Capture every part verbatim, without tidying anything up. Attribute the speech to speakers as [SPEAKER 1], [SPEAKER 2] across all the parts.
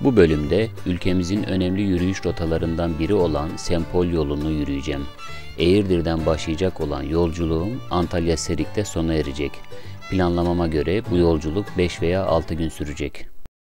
[SPEAKER 1] Bu bölümde ülkemizin önemli yürüyüş rotalarından biri olan Sempol yolunu yürüyeceğim. Eğirdir'den başlayacak olan yolculuğum Antalya Serik'te sona erecek. Planlamama göre bu yolculuk beş veya altı gün sürecek.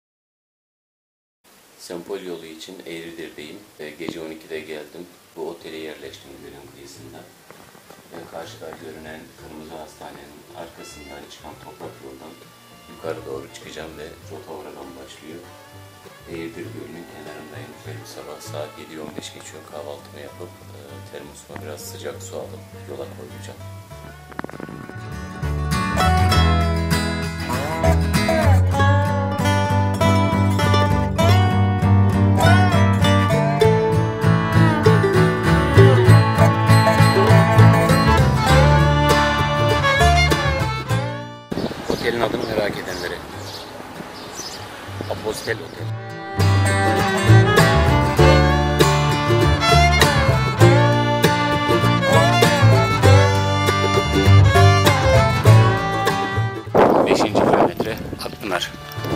[SPEAKER 1] Sempol yolu için Eğirdir'deyim ve gece on ikide geldim. Bu otele yerleştim gölün kıyısında. Ve karşıda görünen Kırmızı Hastane'nin arkasından çıkan toprak yoldan yukarı doğru çıkacağım ve rota oradan başlıyor. Eğirdir Gölü'nün kenarındayım. Şöyle bir sabah saat yedi on beş geçiyor. Kahvaltımı yapıp e, termosuma biraz sıcak su alıp yola koyulacağım. Otelin adını merak edenlere. Apostel Otel. Beşinci kilometre Akpınar.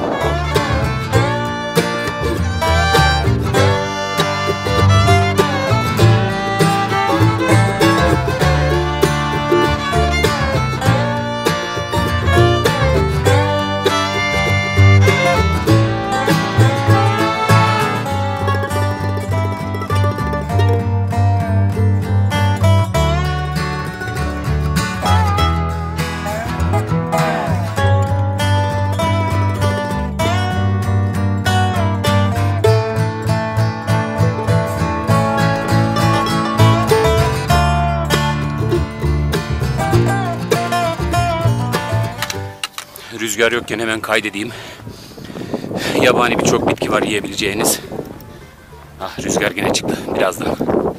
[SPEAKER 1] Rüzgar yokken hemen kaydedeyim. Yabani birçok bitki var yiyebileceğiniz. Ah, rüzgar yine çıktı birazdan.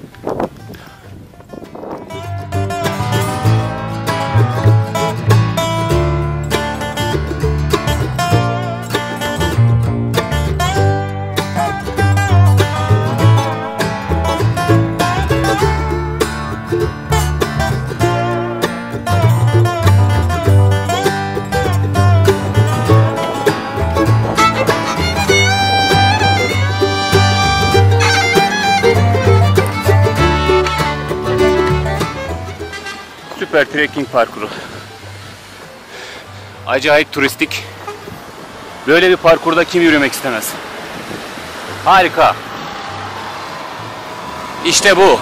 [SPEAKER 1] Süper trekking parkuru. Acayip turistik. Böyle bir parkurda kim yürümek istemez? Harika. İşte bu.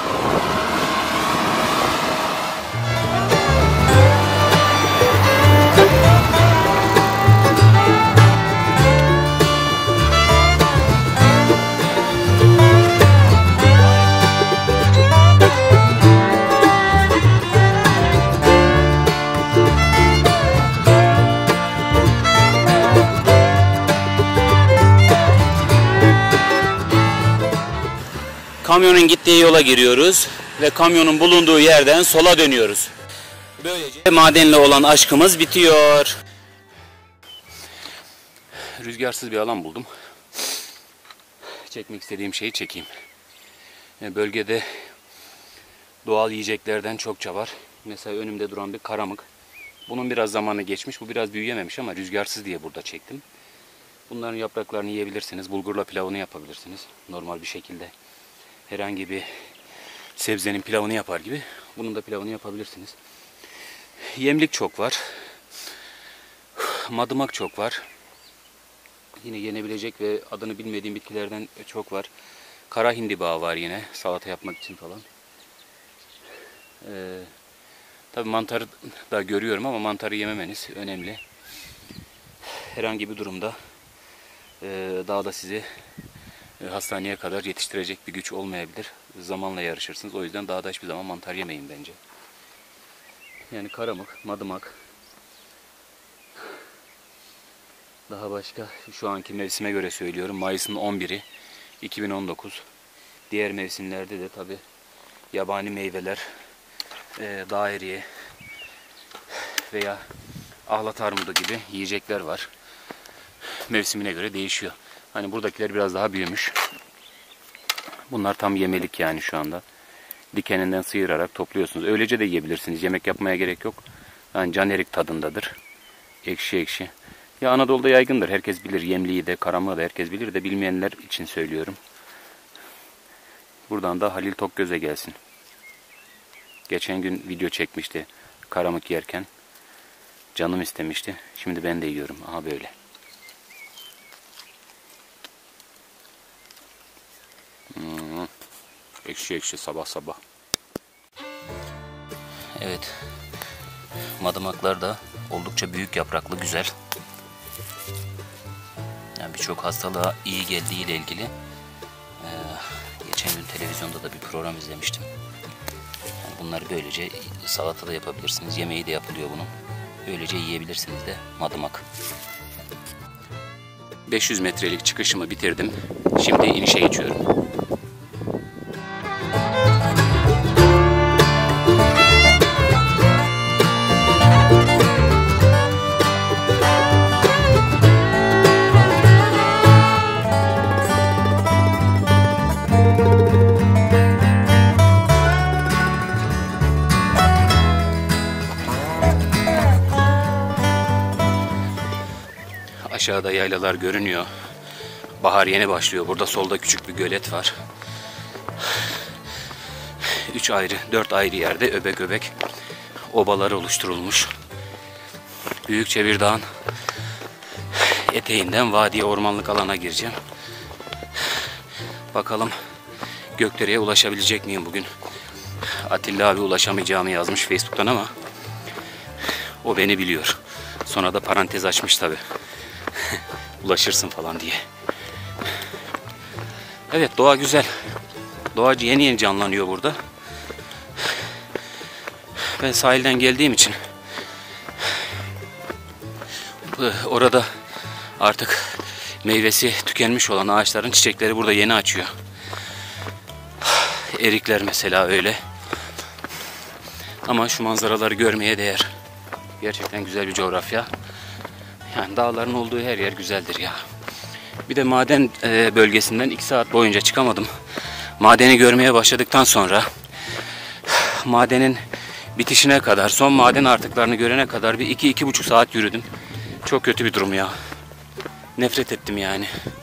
[SPEAKER 1] Kamyonun gittiği yola giriyoruz ve kamyonun bulunduğu yerden sola dönüyoruz. Böylece madenle olan aşkımız bitiyor. Rüzgarsız bir alan buldum. Çekmek istediğim şeyi çekeyim. Bölgede doğal yiyeceklerden çokça var. Mesela önümde duran bir karamık. Bunun biraz zamanı geçmiş. Bu biraz büyüyememiş ama rüzgarsız diye burada çektim. Bunların yapraklarını yiyebilirsiniz. Bulgurla pilavını yapabilirsiniz. Normal bir şekilde. Herhangi bir sebzenin pilavını yapar gibi bunun da pilavını yapabilirsiniz. Yemlik çok var. Madımak çok var. Yine yenebilecek ve adını bilmediğim bitkilerden çok var. Kara hindiba var yine salata yapmak için falan. Ee, tabii mantarı da görüyorum ama mantarı yememeniz önemli. Herhangi bir durumda e, dağda sizi hastaneye kadar yetiştirecek bir güç olmayabilir. Zamanla yarışırsınız. O yüzden dağda hiçbir zaman mantar yemeyin bence. Yani karamık, madımak. Daha başka şu anki mevsime göre söylüyorum. Mayıs'ın on biri iki bin on dokuz. Diğer mevsimlerde de tabi yabani meyveler, e, dağ eriği veya ahlat armudu gibi yiyecekler var. Mevsimine göre değişiyor. Hani buradakiler biraz daha büyümüş. Bunlar tam yemelik yani şu anda. Dikeninden sıyırarak topluyorsunuz. Öylece de yiyebilirsiniz. Yemek yapmaya gerek yok. Yani can erik tadındadır. Ekşi ekşi. Ya Anadolu'da yaygındır. Herkes bilir. Yemliği de, Karamığı da herkes bilir de bilmeyenler için söylüyorum. Buradan da Halil Tokgöz'e gelsin. Geçen gün video çekmişti karamık yerken. Canım istemişti. Şimdi ben de yiyorum. Aha böyle. Hmm. Ekşi ekşi sabah sabah. Evet. Madımaklar da oldukça büyük yapraklı, güzel. Yani birçok hastalığa iyi geldiği ile ilgili ee, geçen gün televizyonda da bir program izlemiştim. Yani bunları böylece salata da yapabilirsiniz, yemeği de yapılıyor bunun. Böylece yiyebilirsiniz de madımak. beş yüz metrelik çıkışımı bitirdim. Şimdi inişe geçiyorum. Aşağıda yaylalar görünüyor. Bahar yeni başlıyor. Burada solda küçük bir gölet var. Üç ayrı, dört ayrı yerde öbek öbek obalar oluşturulmuş. Büyükçe bir dağın eteğinden vadiye, ormanlık alana gireceğim. Bakalım Gökdere'ye ulaşabilecek miyim bugün? Atilla abi ulaşamayacağımı yazmış Facebook'tan ama o beni biliyor. Sonra da parantez açmış tabi. Ulaşırsın falan diye. Evet, doğa güzel. Doğa yeni yeni canlanıyor burada. Ben sahilden geldiğim için orada artık meyvesi tükenmiş olan ağaçların çiçekleri burada yeni açıyor. Erikler mesela öyle. Ama şu manzaraları görmeye değer. Gerçekten güzel bir coğrafya. Yani dağların olduğu her yer güzeldir ya. Bir de maden bölgesinden iki saat boyunca çıkamadım. Madeni görmeye başladıktan sonra madenin bitişine kadar, son maden artıklarını görene kadar bir iki iki buçuk saat yürüdüm. Çok kötü bir durum ya. Nefret ettim yani.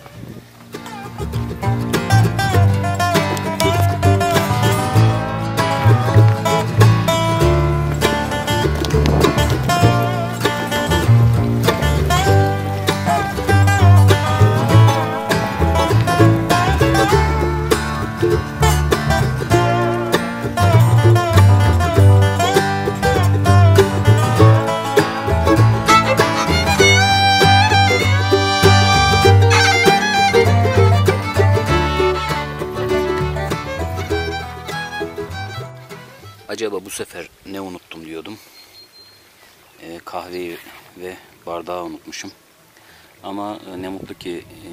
[SPEAKER 1] Acaba bu sefer ne unuttum diyordum. E, kahveyi ve bardağı unutmuşum. Ama e, ne mutlu ki e,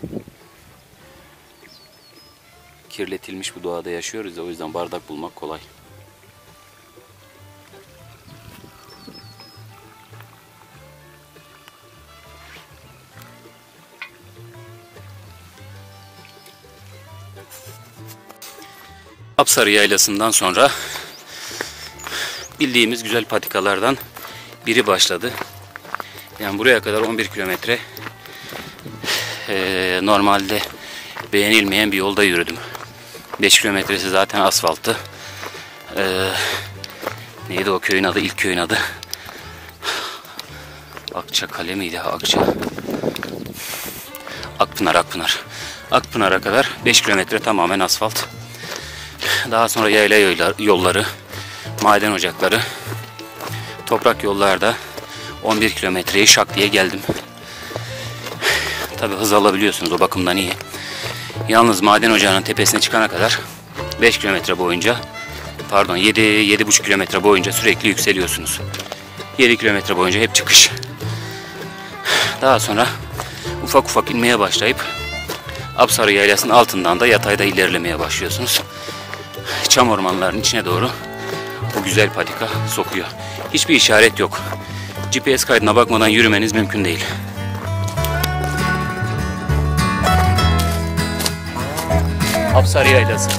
[SPEAKER 1] kirletilmiş bu doğada yaşıyoruz ya, o yüzden bardak bulmak kolay. Apsarı Yaylası'ndan sonra bildiğimiz güzel patikalardan biri başladı. Yani buraya kadar on bir kilometre ee, normalde beğenilmeyen bir yolda yürüdüm. beş kilometresi zaten asfaltı. Ee, neydi o köyün adı? İlk köyün adı. Akçakale miydi? Akça. Akpınar, Akpınar. Akpınar'a kadar beş kilometre tamamen asfalt. Daha sonra yayla yolları, maden ocakları, toprak yollarda on bir kilometreyi şak diye geldim. Tabi hız alabiliyorsunuz, o bakımdan iyi. Yalnız maden ocağının tepesine çıkana kadar beş kilometre boyunca, pardon yedi yedi buçuk kilometre boyunca sürekli yükseliyorsunuz. yedi kilometre boyunca hep çıkış. Daha sonra ufak ufak inmeye başlayıp Apsarı Yaylası'nın altından da yatayda ilerlemeye başlıyorsunuz. Çam ormanlarının içine doğru bu güzel patika sokuyor. Hiçbir işaret yok. G P S kaydına bakmadan yürümeniz mümkün değil. Apsarı Yaylası.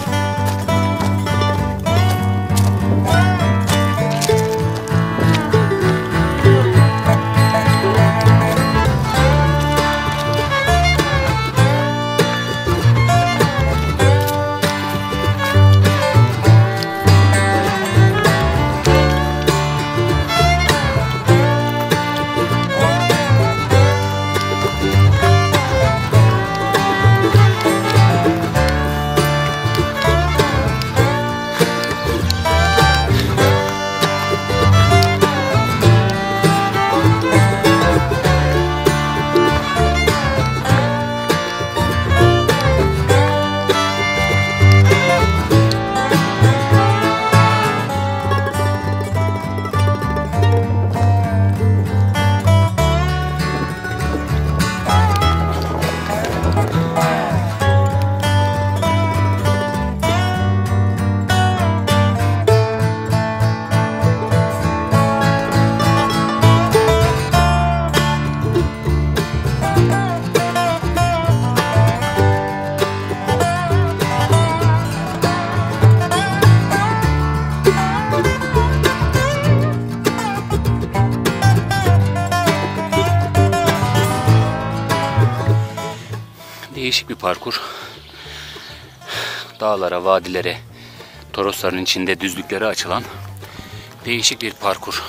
[SPEAKER 1] Değişik bir parkur. Dağlara, vadilere, Torosların içinde düzlüklere açılan değişik bir parkur.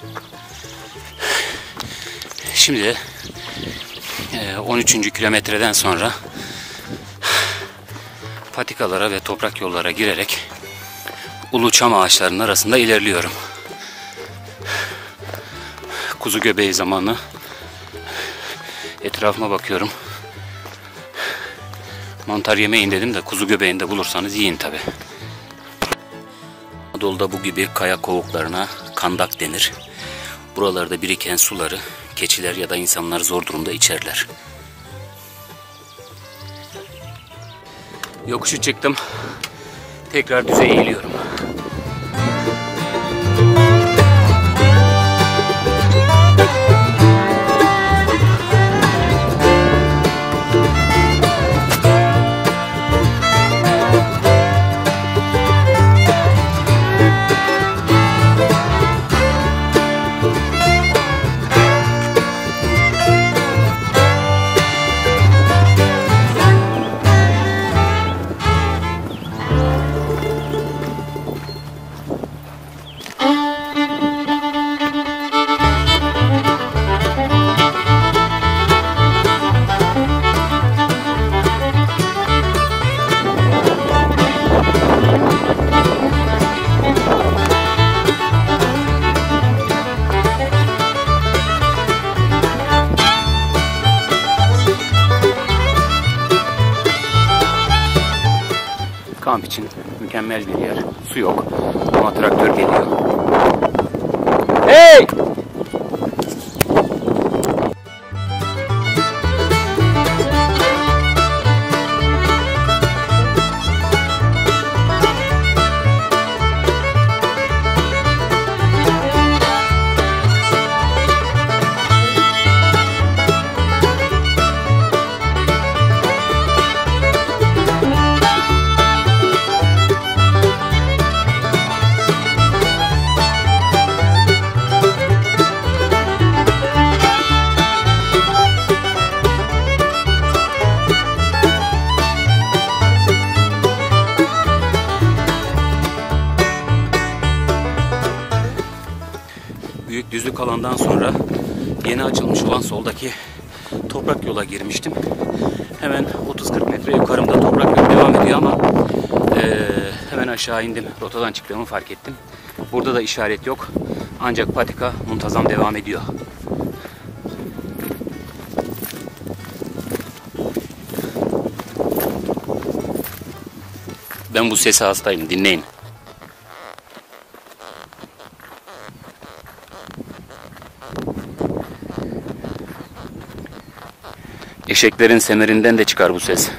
[SPEAKER 1] Şimdi de on üçüncü kilometreden sonra patikalara ve toprak yollara girerek ulu çam ağaçlarının arasında ilerliyorum. Kuzu göbeği zamanı. Etrafıma bakıyorum. Mantar yemeyin dedim de kuzu göbeğinde bulursanız yiyin tabi. Anadolu'da bu gibi kaya kovuklarına kandak denir. Buralarda biriken suları keçiler ya da insanlar zor durumda içerler. Yokuşu çıktım. Tekrar düze eğiliyorum. Kamp için mükemmel bir yer. Su yok ama traktör geliyor. Hey! Büyük düzlük alandan sonra yeni açılmış olan soldaki toprak yola girmiştim. Hemen otuz kırk metre yukarımda toprak yol devam ediyor ama e, hemen aşağı indim. Rotadan çıktığımı fark ettim. Burada da işaret yok. Ancak patika muntazam devam ediyor. Ben bu sese hastayım. Dinleyin. Eşeklerin semerinden de çıkar bu ses.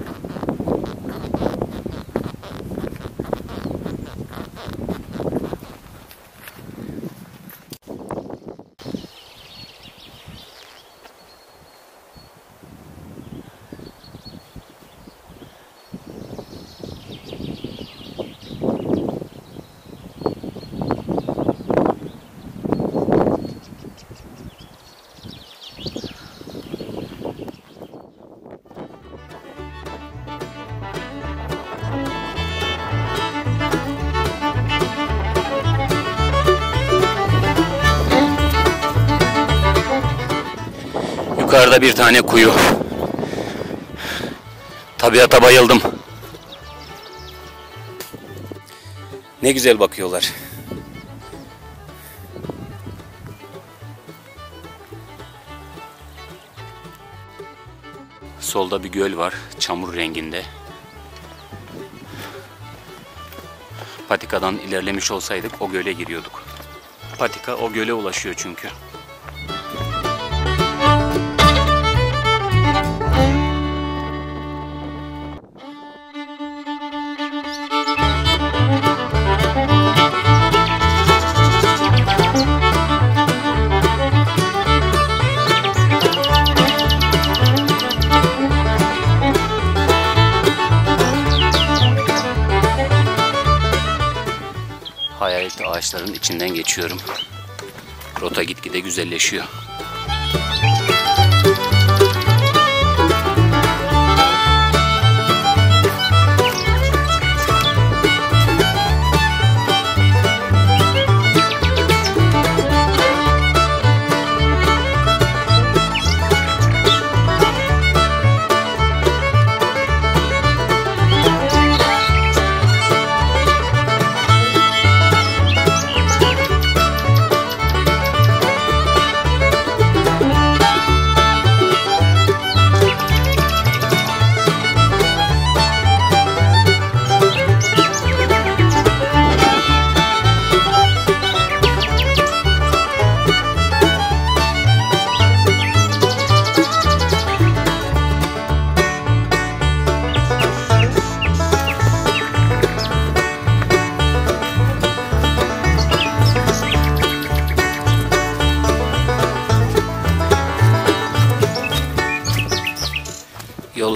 [SPEAKER 1] Yukarıda bir tane kuyu. Tabiata bayıldım. Ne güzel bakıyorlar. Solda bir göl var, çamur renginde. Patikadan ilerlemiş olsaydık o göle giriyorduk. Patika o göle ulaşıyor çünkü. Hayalet ağaçların içinden geçiyorum. Rota gitgide güzelleşiyor.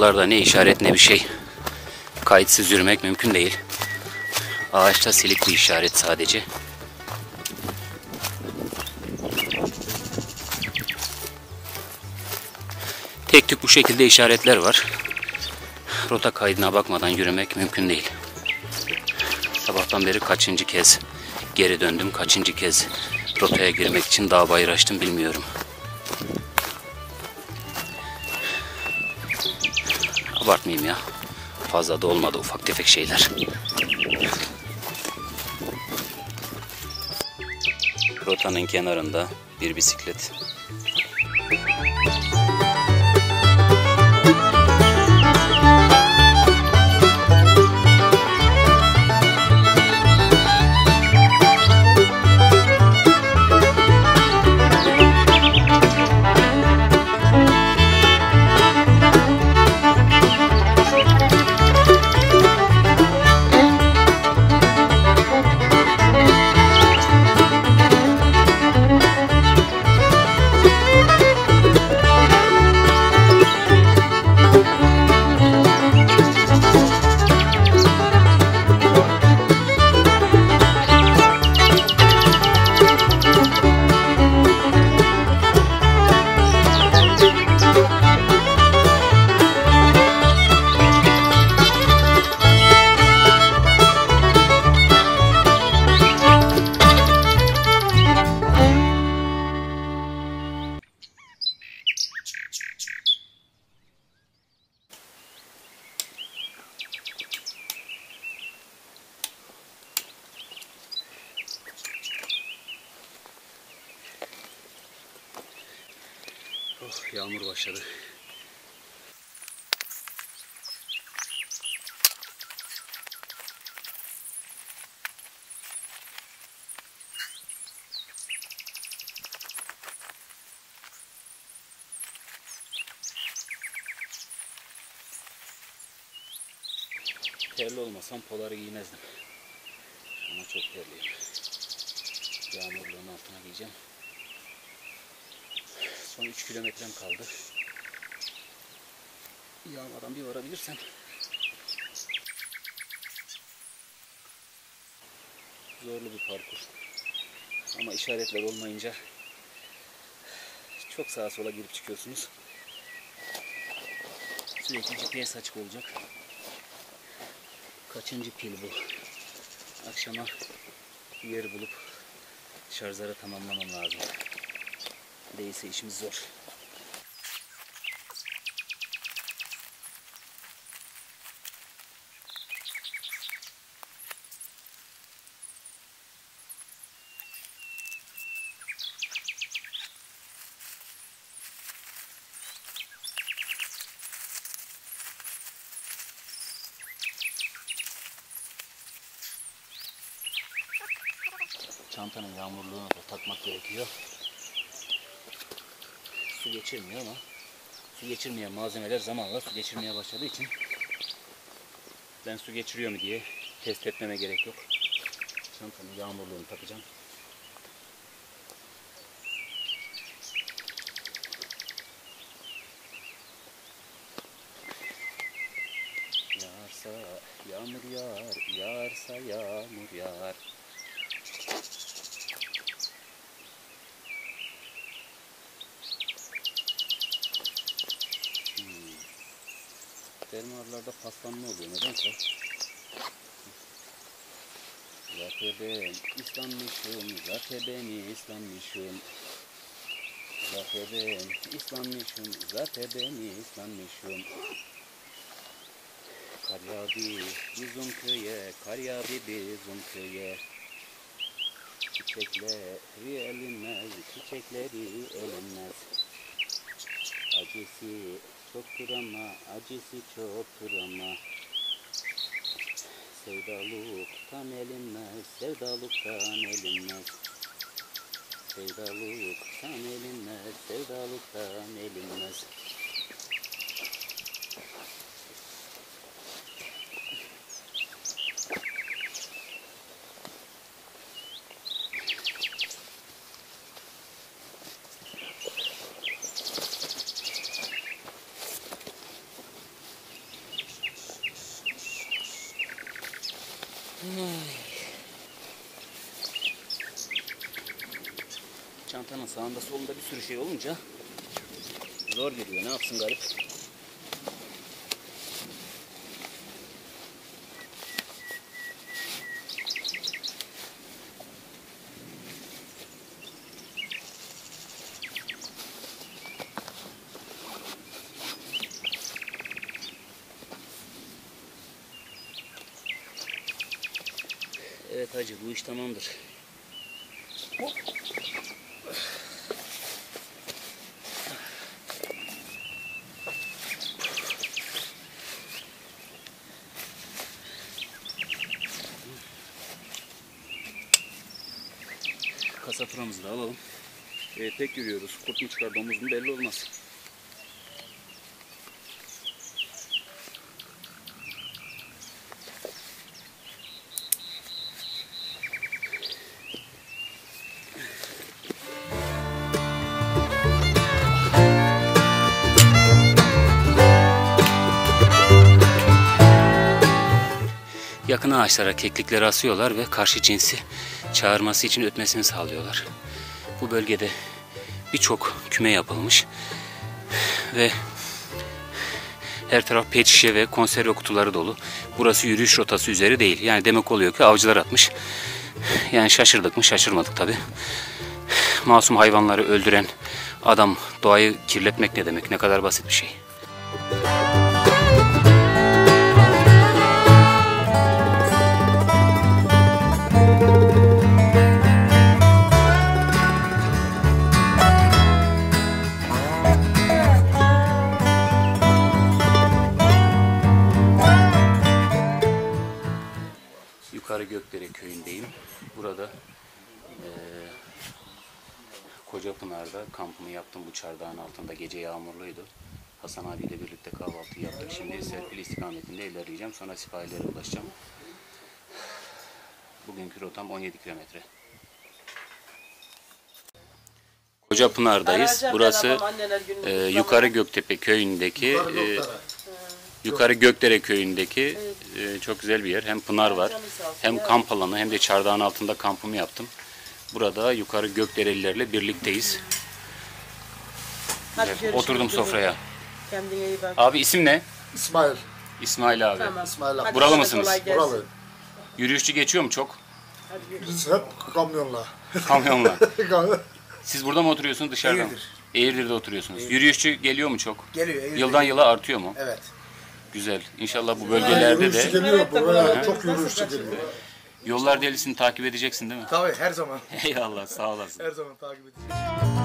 [SPEAKER 1] buralarda ne işaret ne bir şey. Kayıtsız yürümek mümkün değil. Ağaçta silik bir işaret sadece. Tek tük bu şekilde işaretler var. Rota kaydına bakmadan yürümek mümkün değil. Sabahtan beri kaçıncı kez geri döndüm, kaçıncı kez rotaya girmek için dağ bayır açtım bilmiyorum. Abartmayayım ya. Fazla da olmadı, ufak tefek şeyler. Rotanın kenarında bir bisiklet. Oh, yağmur başladı. Terli olmasam poları giymezdim. Ama çok terliyim. Yağmurluğun altına giyeceğim. Son üç kilometrem kaldı. Yağmadan bir varabilirsem. Zorlu bir parkur. Ama işaretler olmayınca çok sağa sola girip çıkıyorsunuz. Sürekli G P S açık olacak. Kaçıncı pil bu? Akşama bir yer bulup şarjları tamamlamam lazım. Değilse işimiz zor. Çantanın yağmurluğunu da takmak gerekiyor. Su geçirmiyor ama su geçirmeyen malzemeler zamanla su geçirmeye başladığı için ben su geçiriyor mu diye test etmeme gerek yok. Çantanın yağmurluğunu takacağım. Yağarsa yağmur yağar, yağarsa yağmur yağar. Fermuarlarda paslanma oluyor. Nedense? Zaten ben ıslanmışım. Zaten ben ıslanmışım. Zaten ben ıslanmışım. Zaten ben ıslanmışım. Kar yağdı bizim köye. Kar yağdı bizim köye. Çiçekleri elinmez. Çiçekleri elinmez. Acısı çoktur ama, acısı çoktur ama. Sevdalıktan elinmez, sevdalıktan elinmez. Sevdalıktan elinmez, sevdalıktan elinmez. Çantanın sağında solunda bir sürü şey olunca zor geliyor. Ne yapsın garip? Evet hacı, bu iş tamamdır. Kasaturamızı da alalım. Evet, tek yürüyoruz. Kurt mu çıkar, domuz mu belli olmaz. Yakın ağaçlara keklikleri asıyorlar ve karşı cinsi çağırması için ötmesini sağlıyorlar. Bu bölgede birçok küme yapılmış ve her taraf pet şişe ve konserve kutuları dolu. Burası yürüyüş rotası üzeri değil. Yani demek oluyor ki avcılar atmış. Yani şaşırdık mı? Şaşırmadık tabi. Masum hayvanları öldüren adam doğayı kirletmek ne demek? Ne kadar basit bir şey. Yukarı Gökdere köyündeyim. Burada e, Kocapınar'da kampımı yaptım. Bu çardağın altında gece yağmurluydu. Hasan abiyle birlikte kahvaltı yaptık. Şimdi Serpil istikametinde ilerleyeceğim. Sonra sipahilere ulaşacağım. Bugünkü rotam on yedi kilometre. Kocapınar'dayız. Burası e, Yukarı Göktepe köyündeki e, Yukarı Gökdere köyündeki e, çok güzel bir yer. Hem pınar var, hem kamp alanı, hem de çardağın altında kampımı yaptım. Burada Yukarı Gökderelilerle birlikteyiz. Evet, oturdum sofraya.
[SPEAKER 2] Kendine iyi bak.
[SPEAKER 1] Abi isim ne?
[SPEAKER 3] İsmail.
[SPEAKER 1] İsmail abi.
[SPEAKER 2] Tamam.
[SPEAKER 3] İsmail abi.
[SPEAKER 1] Buralı mısınız?
[SPEAKER 3] Buralı.
[SPEAKER 1] Yürüyüşçü geçiyor mu çok?
[SPEAKER 3] Biz hep kamyonla.
[SPEAKER 1] Kamyonla. Siz burada mı oturuyorsunuz, dışarıda mı?
[SPEAKER 3] Eğirdir.
[SPEAKER 1] Eğirdir'de oturuyorsunuz. Yürüyüşçü geliyor mu çok?
[SPEAKER 3] Geliyor. Eğirdir.
[SPEAKER 1] Yıldan yıla artıyor mu?
[SPEAKER 3] Evet.
[SPEAKER 1] Güzel. İnşallah bu bölgelerde
[SPEAKER 3] Yürüyüşçü
[SPEAKER 1] de
[SPEAKER 3] geliyor. Buraya çok yürüyüşçü geliyor.
[SPEAKER 1] yollar delisini takip edeceksin değil mi?
[SPEAKER 3] Tabii her zaman.
[SPEAKER 1] Eyvallah, sağ olasın.
[SPEAKER 3] Her zaman takip edeceğiz.